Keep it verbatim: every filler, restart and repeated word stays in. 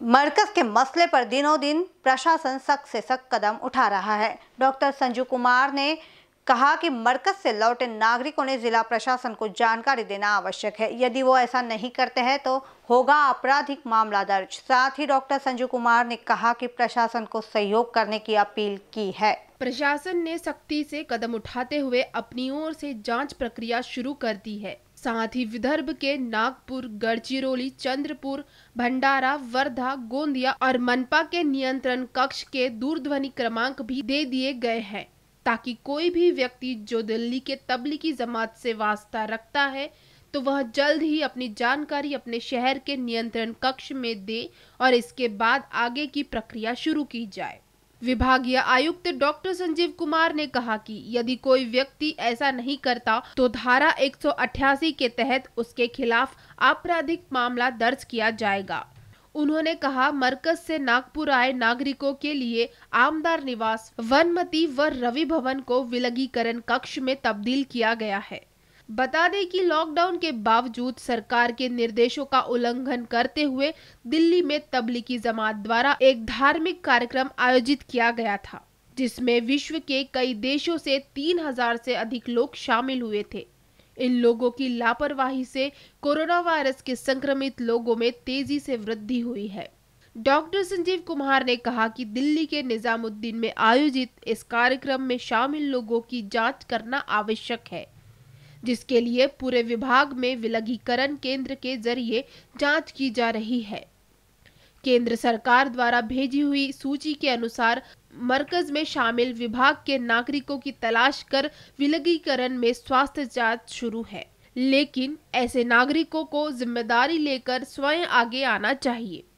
मरकज के मसले पर दिनों दिन प्रशासन सख्त से सख्त कदम उठा रहा है। डॉक्टर संजू कुमार ने कहा कि मरकज से लौटे नागरिकों ने जिला प्रशासन को जानकारी देना आवश्यक है। यदि वो ऐसा नहीं करते हैं तो होगा आपराधिक मामला दर्ज। साथ ही डॉक्टर संजू कुमार ने कहा कि प्रशासन को सहयोग करने की अपील की है। प्रशासन ने सख्ती से कदम उठाते हुए अपनी ओर से जांच प्रक्रिया शुरू कर दी है। साथ ही विदर्भ के नागपुर, गढ़चिरौली, चंद्रपुर, भंडारा, वर्धा, गोंदिया और मनपा के नियंत्रण कक्ष के दूरध्वनि क्रमांक भी दे दिए गए हैं, ताकि कोई भी व्यक्ति जो दिल्ली के तबलीगी जमात से वास्ता रखता है तो वह जल्द ही अपनी जानकारी अपने शहर के नियंत्रण कक्ष में दे और इसके बाद आगे की प्रक्रिया शुरू की जाए। विभागीय आयुक्त डॉक्टर संजीव कुमार ने कहा कि यदि कोई व्यक्ति ऐसा नहीं करता तो धारा एक सौ अट्ठासी के तहत उसके खिलाफ आपराधिक मामला दर्ज किया जाएगा। उन्होंने कहा, मरकज से नागपुर आए नागरिकों के लिए आमदार निवास, वनमती व रवि भवन को विलगीकरण कक्ष में तब्दील किया गया है। बता दें कि लॉकडाउन के बावजूद सरकार के निर्देशों का उल्लंघन करते हुए दिल्ली में तबलीगी जमात द्वारा एक धार्मिक कार्यक्रम आयोजित किया गया था, जिसमें विश्व के कई देशों से तीन हजार से अधिक लोग शामिल हुए थे। इन लोगों की लापरवाही से कोरोना वायरस के संक्रमित लोगों में तेजी से वृद्धि हुई है। डॉक्टर संजीव कुमार ने कहा कि दिल्ली के निजामुद्दीन में आयोजित इस कार्यक्रम में शामिल लोगों की जांच करना आवश्यक है, जिसके लिए पूरे विभाग में विलगीकरण केंद्र के जरिए जांच की जा रही है। केंद्र सरकार द्वारा भेजी हुई सूची के अनुसार मरकज में शामिल विभाग के नागरिकों की तलाश कर विलगीकरण में स्वास्थ्य जांच शुरू है, लेकिन ऐसे नागरिकों को जिम्मेदारी लेकर स्वयं आगे आना चाहिए।